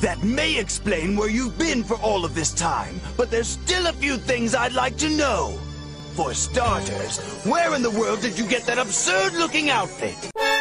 That may explain where you've been for all of this time, but there's still a few things I'd like to know. For starters, where in the world did you get that absurd-looking outfit?